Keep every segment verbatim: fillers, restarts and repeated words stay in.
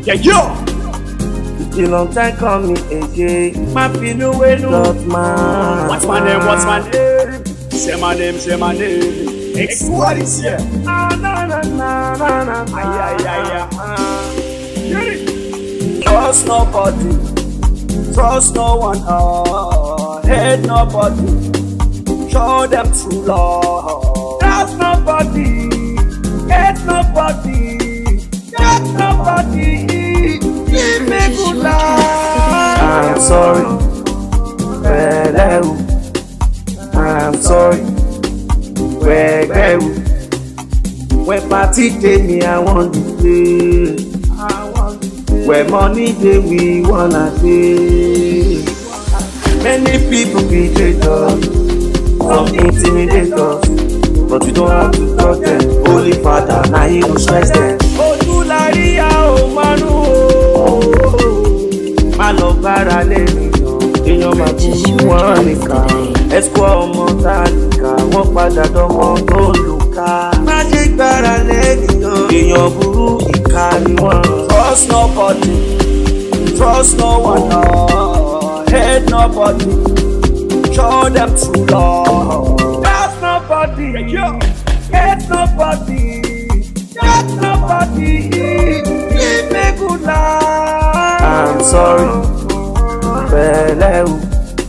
Yeah, yo. The long time coming again. My feeling way not man. What's my name? What's my name? Say my name. Say my name. Qdx-squad is here. Ah na na na na na. Ay ay ay ay. Trust nobody. Trust no one. Oh, hate nobody. Show them true love. Trust nobody. Hate nobody. Hate nobody. Give me good life. I'm sorry. Hello. I'm sorry. Where go? When party day me, I want to play. Where money day we wanna play. Many people betray us, some intimidate us, but we don't have to touch them. Holy Father, now He will stress them. Audu laria o manu o, ma lo bara le mi yo. Èèyàn máa bú wọn nìkan. Qdx-squad ọmọ tálíkà, wọ́n padà dánmọ́ tó lù ká. Má ṣe gbára lẹ́nìyàn, èèyàn burú ìka ni wọ́n. Trust nobody, trust no one, no. Hate nobody, show them true love. Trust nobody, hate nobody, hate nobody, give me good life. I'm sorry, Hello.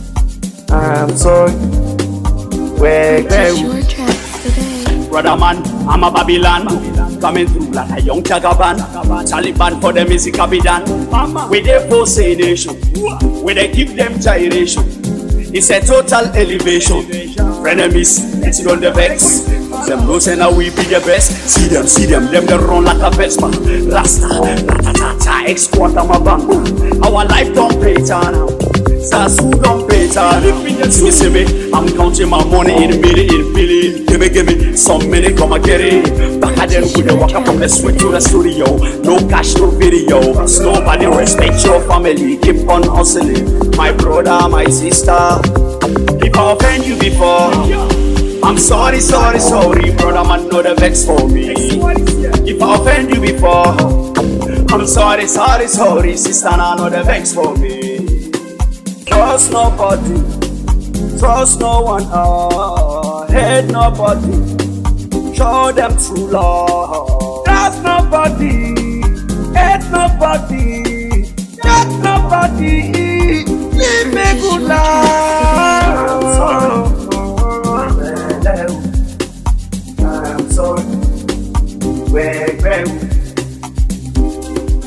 I'm sorry. Where go? Brother man, I'm a Babylon, coming through like a young Jagaban. Taliban for the music I be done. With their force nation, where they give them gyration. It's a total elevation. Frenemies, it's on the vex. Them knows and now we be the best. See them, see them, them they run like a Vespa. Rasta, ratatata, Qdx-squad I'm a bang. Our life don't pay now. Sasu don't pay time. See me, see me, I'm counting my money in a million, in a billion. Give me, give me some money, come and get it. Back at them with the walk up from the sweat to the studio. No cash, no video. Nobody respect your family. Keep on hustling, my brother, my sister. If I offend you before, I'm sorry, sorry, sorry, brother man, know the vex for me. If I offend you before, I'm sorry, sorry, sorry, sister, I know the vex for me. Trust nobody, trust no one, oh, hate nobody, show them true love. Trust nobody,